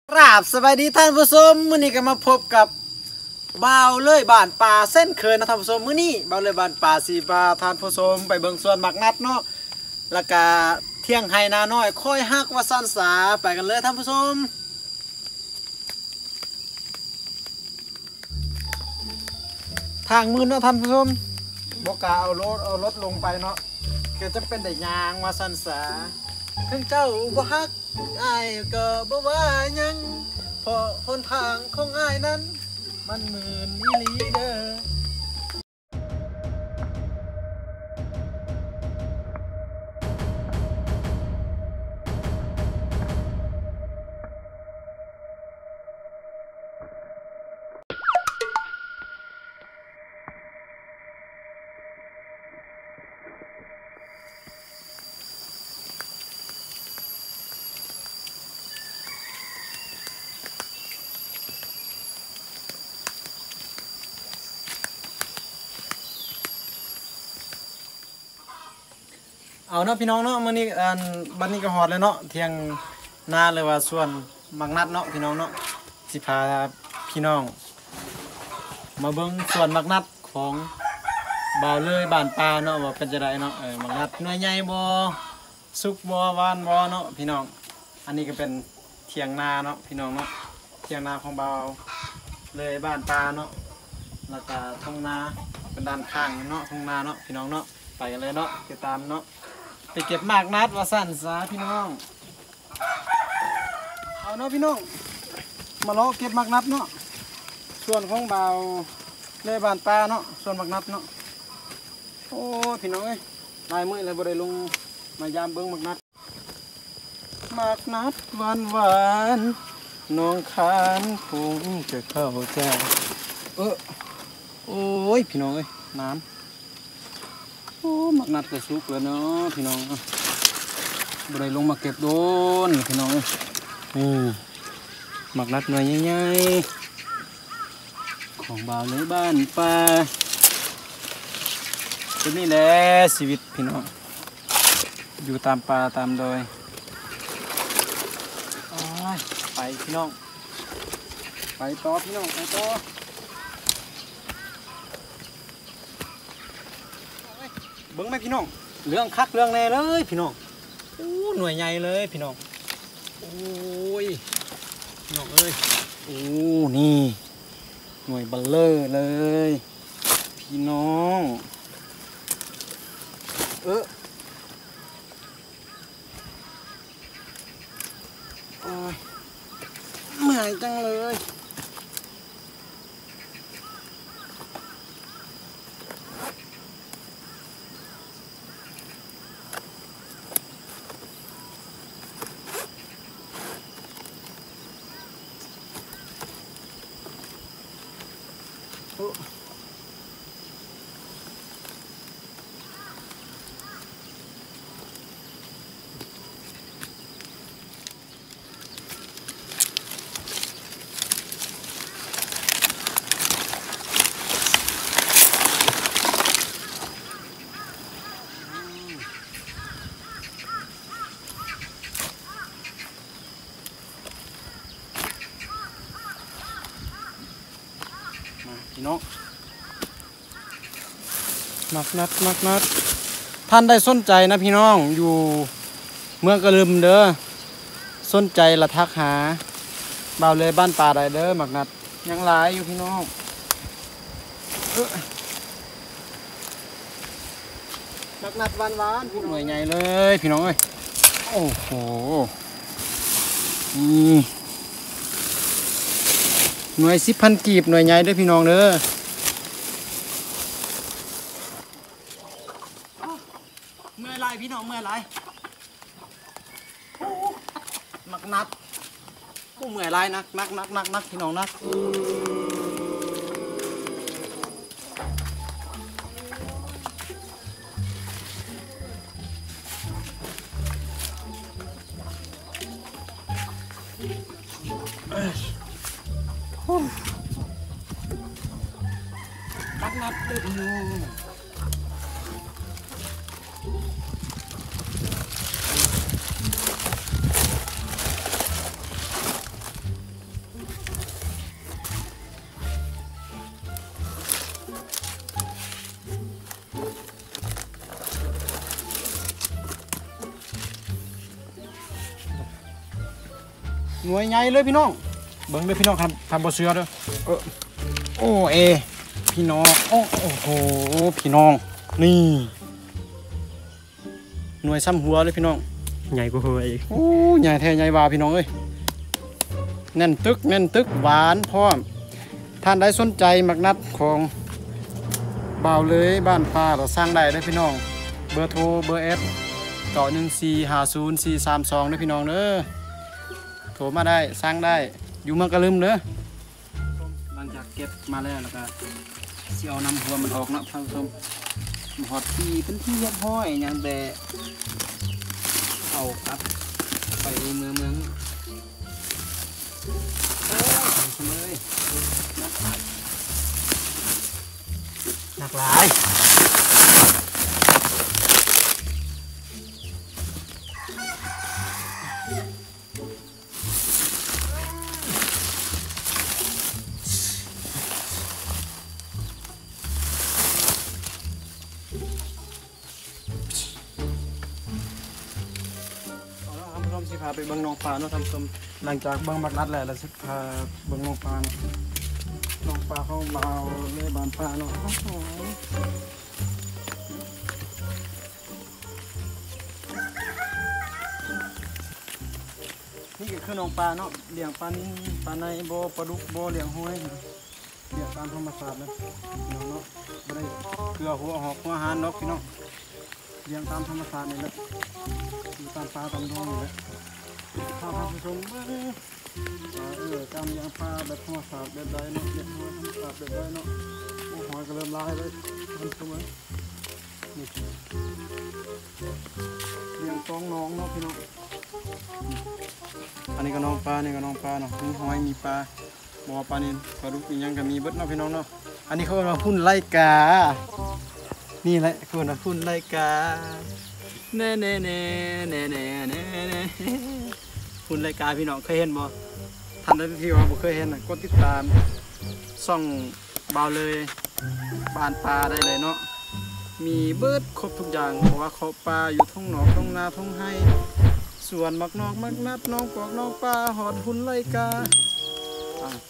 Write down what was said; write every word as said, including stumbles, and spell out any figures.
กราบสวัสดีท่านผู้ชมมื้อนี้ก็มาพบกับบ่าวเลยบ้านป่าเส้นเคยนะท่านผู้ชมมื้อนี้บ่าวเลยบ้านป่าสีพาท่านผู้ชมไปเบิ่งสวนหมักนัดเนาะแล้วก็เที่ยงไห้นาน้อยค่อยฮักว่าสั้นสาไปกันเลยท่านผู้ชมทางมือเนาะท่านผู้ชมบ่กล้าเอารถเอารถลงไปเนาะก็จะเป็นได้ยางว่าสั้นสาถึงเจ้าบ่ฮักอ้ายก็บ่ว่าหยังเพราะหนทางของอ้ายนั้นมันหมื่นอีหลีเด้อเอาเนาะพี่น้องเนาะมื้อนี้อันบัดนี้ก็ฮอดแล้วเนาะเที่ยงนาเลยว่าส่วนมักนัดเนาะพี่น้องเนาะสิพาพี่น้องมาเบิ่งส่วนมักนัดของบ่าวเลยบ้านป่าเนาะว่าเป็นจังไดเนาะเออมักนัดหน่วยใหญ่บ่สุกบ่หวานบ่เนาะพี่น้องอันนี้ก็เป็นเที่ยงนาเนาะพี่น้องเนาะเที่ยงนาของบ่าวเลยบ้านป่าเนาะแล้วก็ทุ่งนาเป็นด้านข้างเนาะทุ่งนาเนาะพี่น้องเนาะไปกันเลยเนาะติดตามเนาะไปเก็บหมากนัดว่าสั่นซะพี่น้องเอาเนาะพี่น้องมาเลาะเก็บหมากนัดเนาะส่วนของเบาเลยบานปลาเนาะส่วนหมากนัดเนาะโอ้พี่น้องเอ้ยลายมือเลยบ่ได้ลงมายามเบิ้งหมากนัดหมากนัดหวานหวานน้องคานคงจะเข้าใจเออโอ้ยพี่น้องเอ้ยน้ำโอ้หมักนัดก็สุกแล้วเนาะพี่น้องบ่ได้ลงมาเก็บโดนพี่น้องนี่หมักนัดหน่อยใหญ่ๆของบ่าวเลยบ้านป่าเป็นนี่แหละชีวิตพี่น้องอยู่ตามป่าตามดอยไปพี่น้องไปต่อพี่น้องไปต่อเบิ้งไหมพี่น้องเรื่องคักเรื่องแน่เลยพี่น้องโอ้หน่วยใหญ่เลยพี่น้องโอ้ยพี่น้องเอ้ยโอ้นี่หน่วยเบลเลอร์เลยพี่น้องเออโอ้ยเหนื่อยจังเลยพี่น้องนักนัดนักนัดท่านได้สนใจนะพี่น้องอยู่เมืองกระลืมเด้อสนใจละทักหาบ่าวเลยบ้านป่าได้เด้อหมักนัดยังหลายอยู่พี่น้องหมักนัดหวานหวานหน่วยใหญ่เลยพี่น้องเอ้ยโอ้โหนี่หน่วยสิบพันกีบหน่วยใหญ่ด้วยพี่น้องเด้อเมื่อไรพี่น้องเมื่อไรนักนักกูเมื่อไรนักนักนักนักนักพี่น้องนักนักนักเลยพี่น้อง โหน่วยใหญ่เลยพี่น้องเบิ่งเลยพี่น้องทำทำบ่เสือเด้อเออโอ้เอพี่น้องโอ้โอ้โหพี่น้องนี่หน่วยซ้ำหัวเลยพี่น้องใหญ่กว่าหัวอีกโอ้ใหญ่แท้ใหญ่ว่าพี่น้องเอ้ยแน่นตึกแน่นตึกหวานพร้อมท่านใดสนใจมักนัดของบ่าวเลยบ้านป่าเราสร้างได้เลยพี่น้องเบอร์โทรเบอร์เอสเก้าหนึ่งสี่ห้าศูนย์สี่สามสองนะพี่น้องเด้อโทรมาได้สร้างได้อยู่เมืองกะลืมเด้อหลังจากเก็บมาแล้วแล้วก็สิเอาน้ำหัวมันออกเนาะท่านผู้ชมหอดที่เป็นที่เรียบร้อยอย่างแต่เอากลับไปเมืองเมืองเลยหนักหลายสิพาไปเบิ่งน้องปลาเนาะทำสมหลังจากเบิ่งบักนัดแล้วเราสิพาเบิ่งน้องปลาเนาะน้องปลาเขามาเอาเลยบานปลาเนาะนี่ก็คือน้องปลาเนาะเลี้ยงปลานิ่ปลาในบ่ปลาดุกบ่เลี้ยงห้อยเลี้ยงตามธรรมชาติเลยน้องเนาะบ่ได้เกลือหัวหอกหัวหานนกพี่น้องเลี้ยงตามธรรมชาตินี่แหละอยู่ตามปลาตามดงนี่แหละพาพาผู้ชมเออการเลี้ยงปลาแบบธรรมชาติแบบใดเนาะเลี้ยงหัวธรรมชาติแบบใดเนาะโอ้หอยก็เริ่มลายเลยท่านผู้ชมนี่เลี้ยงสองน้องเนาะพี่น้องอันนี้ก็น้องปลานี่ก็น้องปลาเนาะมีหอยมีปลาบ่อปลานิลปลาดุกอีกยังก็มีเบิดเนาะพี่น้องเนาะอันนี้เขาเรียกว่าหุ่นไล่กานี่แหละคือว่าหุ่นไล่กาเน่เน่เน่เน่เน่เน่เน่หุ่นไล่กาพี่น้องเคยเห็นบ่ท่านใดที่ว่าบ่เคยเห็นน่ะกดติดตามช่องบ่าวเลยบ้านปลาได้เลยเนาะมีเบิดครบทุกอย่างเพราะว่าเขาปลาอยู่ท้องหนองท้องนาท้องไห้ส่วนมักนอกมักนัดน้องปอกน้องปลาหอดหุ่นไล่กา